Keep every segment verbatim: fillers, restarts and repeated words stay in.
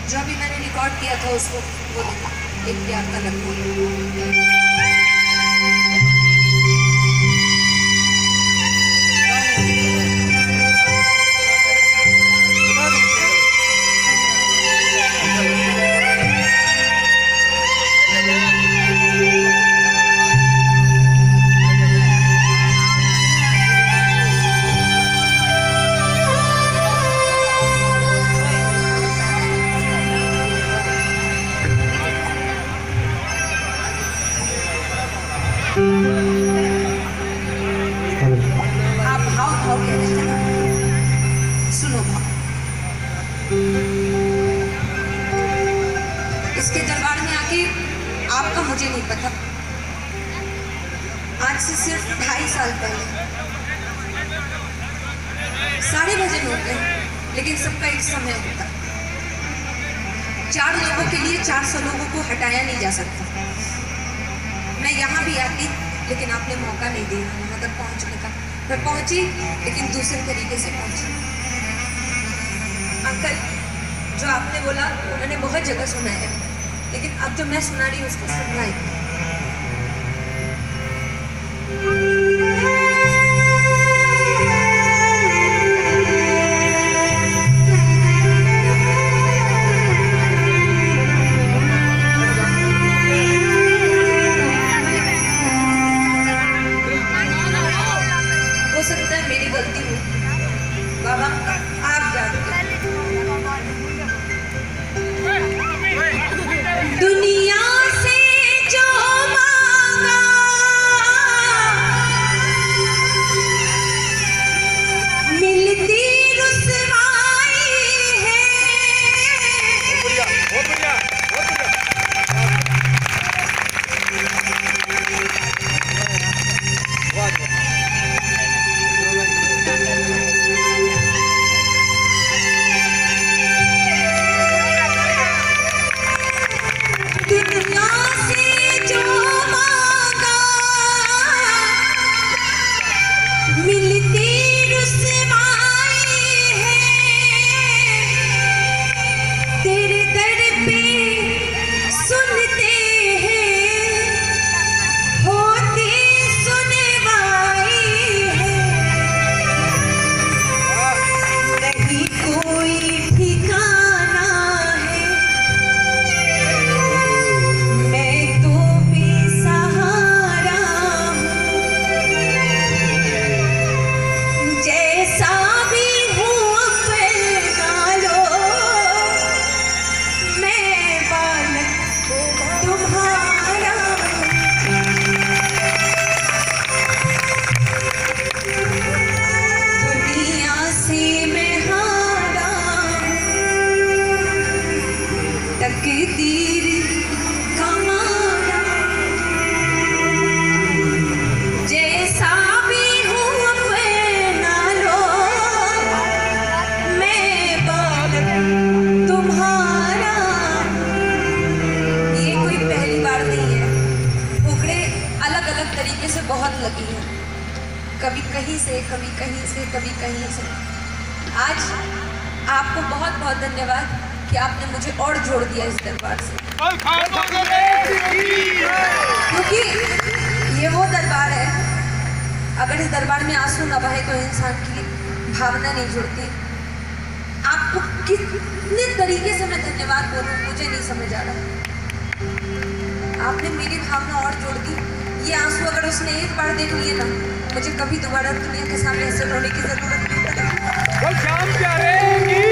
जो भी मैंने रिकॉर्ड किया था उसको वो देखा, एक प्यार का लम्हा। आप भाव भाव कह रहे थे, सुनो भाव। इसके दरबार में आके आपका मुझे नहीं पता, आज से सिर्फ ढाई साल पहले सारे भजन होते हैं, लेकिन सबका एक समय होता। चार लोगों के लिए चार सौ लोगों को हटाया नहीं जा सकता। मैं यहाँ भी आती, लेकिन आपने मौका नहीं दिया यहाँ तक पहुँचने का। मैं पहुँची, लेकिन दूसरे तरीके से पहुँची। अंकल, जो आपने बोला वो मैंने बहुत जगह सुना है, लेकिन अब जो मैं सुना रही हूँ उसको सुनना है। बाबा आप जानते दुनिया से जो मांगा मिलती रुसवाई है। जैसा भी हूँ अपना लो, मैं बालक तुम्हारा। ये कोई पहली बार नहीं है, उखड़े अलग अलग तरीके से बहुत लगी है, कभी कहीं से, कभी कहीं से, कभी कहीं से। आज आपको बहुत बहुत धन्यवाद कि आपने मुझे और जोड़ दिया इस दरबार से, क्योंकि ये वो दरबार है, अगर इस दरबार में आंसू न बहे तो इंसान की भावना नहीं जुड़ती। आपको कितने तरीके से मैं धन्यवाद बोलूं मुझे नहीं समझ आ रहा। आपने मेरी भावना और जोड़ दी। ये आंसू अगर उसने एक बार देख लिए ना, मुझे कभी दोबारा दुनिया के सामने ऐसे रोने की जरूरत नहीं पड़ेगी।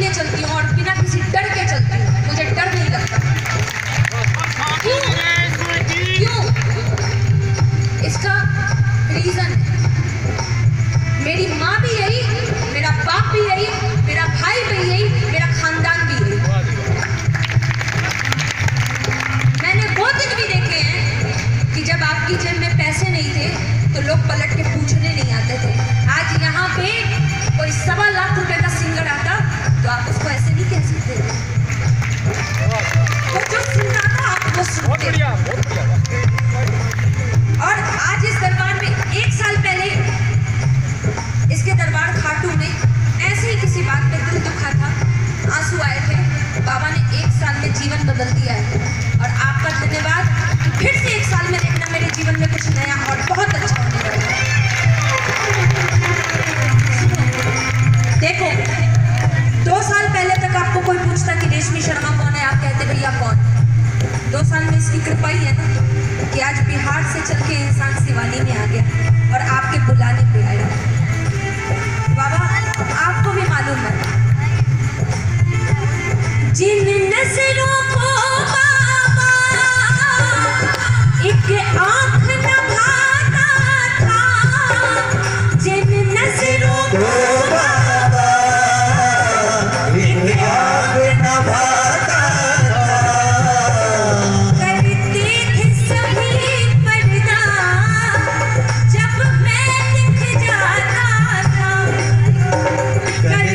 के चलती हूँ और बिना किसी डर के चलती हूँ। मुझे डर नहीं लगता। क्यों? क्यों? इसका रीजन है, मेरी माँ भी यही, मेरा बाप भी यही, मेरा भाई भी यही, मेरा खानदान भी यही। मैंने वो दिन भी देखे हैं कि जब आपकी जेब में पैसे नहीं थे तो लोग पलट के पूछने नहीं आते थे। आज यहाँ पे कोई सवा लाख रुपए का सिंगर आता तो आप उसको ऐसे नहीं कह सकते थे। वो जो सुन रहा था आप वो सुनते। और आज इस दरबार में एक साल पहले इसके दरबार खाटू में ऐसे ही किसी बात पे दिल दुखा था, आंसू आए थे। बाबा ने एक साल में जीवन बदल दिया है और आपका धन्यवाद कि फिर से एक साल में देखना मेरे जीवन में कुछ नया और बहुत अच्छा होने वाला है। देखो, दो साल पहले तक आपको कोई पूछता कि रेशमी शर्मा कौन है, आप कहते भैया कौन। दो साल में इसकी कृपा ही है ना कि आज बिहार से चल के इंसान शिवानी में आ गया और आपके बुलाने पे आया। बाबा आपको भी मालूम है जिन नजरों को बाबा एक आंख न भाता था, जिन नजरों को बाबा एक आंख न भाता था, करते थे सभी पर्दा जब मैं दिख जाता था।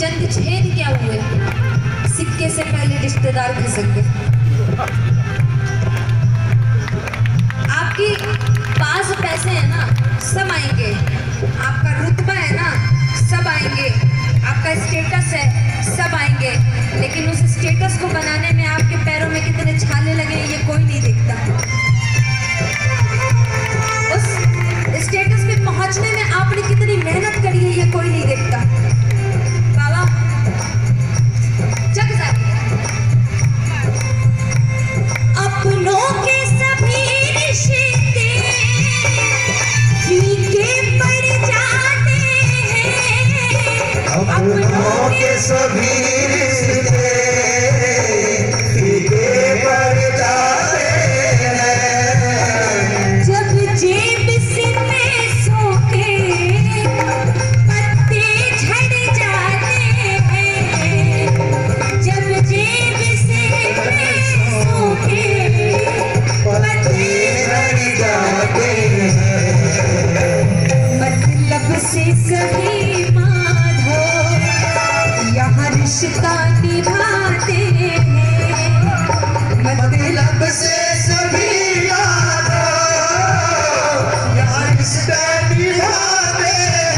चंद छेद क्या हुए, सिक्के से पहले रिश्तेदार खिसक गए। आपकी पास पैसे हैं ना, सब आएंगे। आपका रुतबा है ना, सब आएंगे। आपका स्टेटस है, सब आएंगे। लेकिन उस स्टेटस को बनाने में आपके पैरों में कितने छाले लगे ये कोई नहीं देखता। उस स्टेटस पे पहुंचने में आपने कितनी मेहनत करी है ये कोई नहीं देखता। बाबा जग जाए अपनों के सभी रिश्ते फीके पड़ जाते हैं, अपनों के सभी रिश्ते फीके पड़ जाते हैं। जब जेब से पैसों के पत्ते झड़ जाते हैं, जब जेब से पैसों के पत्ते झड़ जाते हैं। मतलब से सही माधो यहाँ रिश्ता निभाते हैं, मतलब से सभी यादों यहाँ रिश्ता निभाते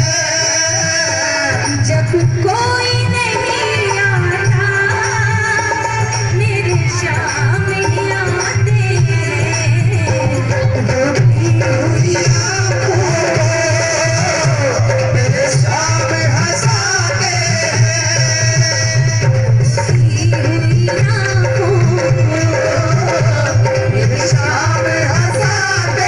हैं। जब कोई नहीं आता मेरे शामिल आते हैं, डूबी हुई आँखों को मेरे सामने हंसाते हैं। सी हुई आँखों को मेरे सामने हंसाते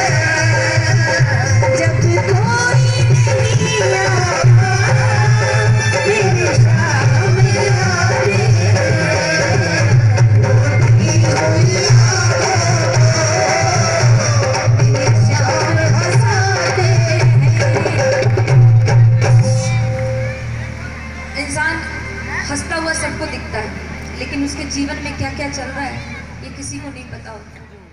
हैं। जब कोई नहीं आता मेरे शामिल आते हैं, डूबी हुई आँखों मेरे शामिल हंसाते हैं। इंसान हंसता हुआ सबको दिखता है, लेकिन उसके जीवन में क्या क्या चल रहा है ये किसी को नहीं पता होता।